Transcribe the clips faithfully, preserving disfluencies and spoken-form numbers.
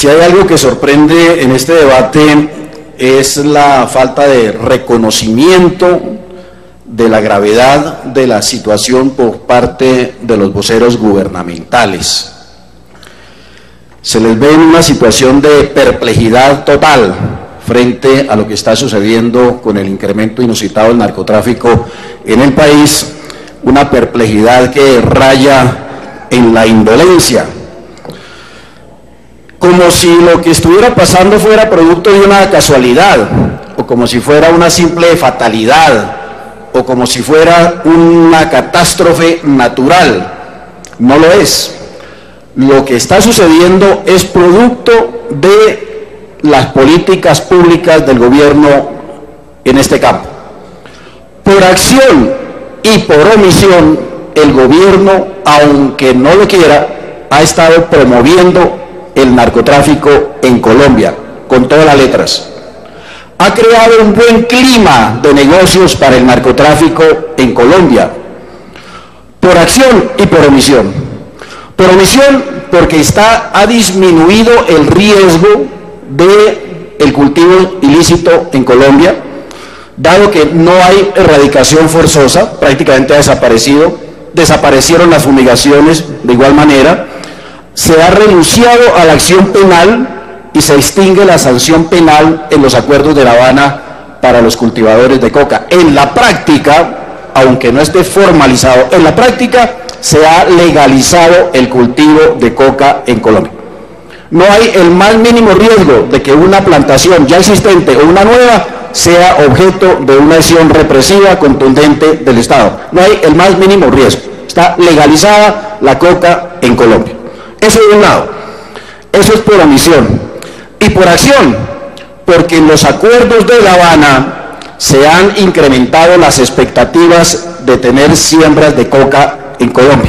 Si hay algo que sorprende en este debate es la falta de reconocimiento de la gravedad de la situación por parte de los voceros gubernamentales. Se les ve en una situación de perplejidad total frente a lo que está sucediendo con el incremento inusitado del narcotráfico en el país, una perplejidad que raya en la indolencia, como si lo que estuviera pasando fuera producto de una casualidad, o como si fuera una simple fatalidad, o como si fuera una catástrofe natural. No lo es. Lo que está sucediendo es producto de las políticas públicas del gobierno en este campo. Por acción y por omisión, el gobierno, aunque no lo quiera, ha estado promoviendo el narcotráfico en Colombia, con todas las letras. Ha creado un buen clima de negocios para el narcotráfico en Colombia, por acción y por omisión. Por omisión, porque está, ha disminuido el riesgo del cultivo ilícito en Colombia, dado que no hay erradicación forzosa, prácticamente ha desaparecido, desaparecieron las fumigaciones de igual manera, se ha renunciado a la acción penal y se extingue la sanción penal en los acuerdos de La Habana para los cultivadores de coca. En la práctica, aunque no esté formalizado, en la práctica se ha legalizado el cultivo de coca en Colombia. No hay el más mínimo riesgo de que una plantación ya existente o una nueva sea objeto de una acción represiva contundente del Estado. No hay el más mínimo riesgo. Está legalizada la coca en Colombia. Eso de un lado. Eso es por omisión. Y por acción, porque en los acuerdos de La Habana se han incrementado las expectativas de tener siembras de coca en Colombia.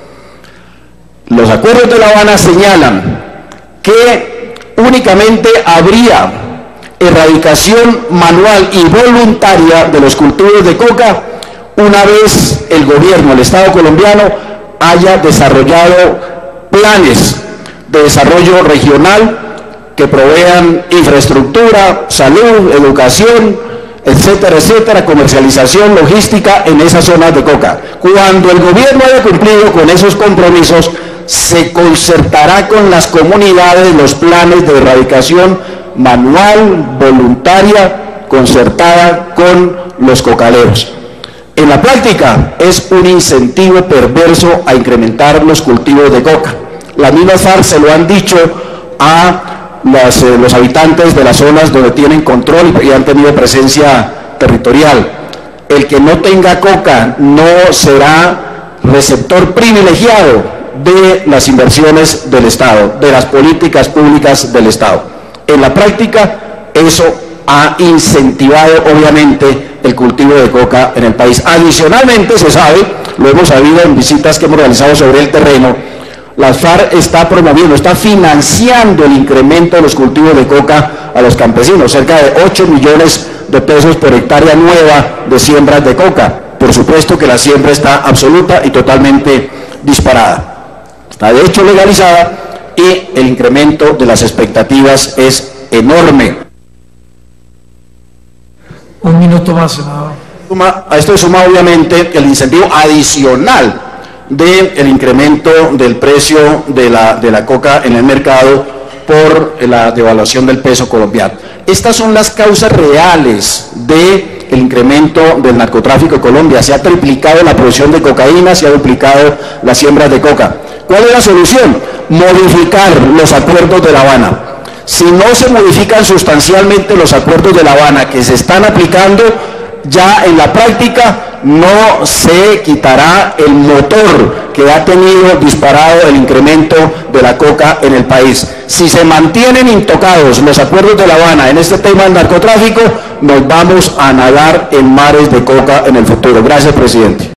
Los acuerdos de La Habana señalan que únicamente habría erradicación manual y voluntaria de los cultivos de coca una vez el gobierno, el Estado colombiano, haya desarrollado planes de desarrollo regional que provean infraestructura, salud, educación, etcétera, etcétera, comercialización, logística en esas zonas de coca. Cuando el gobierno haya cumplido con esos compromisos, se concertará con las comunidades los planes de erradicación manual, voluntaria, concertada con los cocaleros. En la práctica es un incentivo perverso a incrementar los cultivos de coca. Las mismas FARC se lo han dicho a Las, eh, los habitantes de las zonas donde tienen control y han tenido presencia territorial. El que no tenga coca no será receptor privilegiado de las inversiones del Estado, de las políticas públicas del Estado. En la práctica, eso ha incentivado obviamente el cultivo de coca en el país. Adicionalmente, se sabe, lo hemos sabido en visitas que hemos realizado sobre el terreno, la FARC está promoviendo, está financiando el incremento de los cultivos de coca a los campesinos, cerca de ocho millones de pesos por hectárea nueva de siembras de coca. Por supuesto que la siembra está absoluta y totalmente disparada. Está de hecho legalizada y el incremento de las expectativas es enorme. Un minuto más, senador. A esto se suma obviamente el incentivo adicional del incremento del precio de la, de la coca en el mercado por la devaluación del peso colombiano. Estas son las causas reales del incremento del narcotráfico en Colombia. Se ha triplicado la producción de cocaína, se ha duplicado las siembras de coca. ¿Cuál es la solución? Modificar los acuerdos de La Habana. Si no se modifican sustancialmente los acuerdos de La Habana que se están aplicando, ya en la práctica no se quitará el motor que ha tenido disparado el incremento de la coca en el país. Si se mantienen intocados los acuerdos de La Habana en este tema del narcotráfico, nos vamos a nadar en mares de coca en el futuro. Gracias, presidente.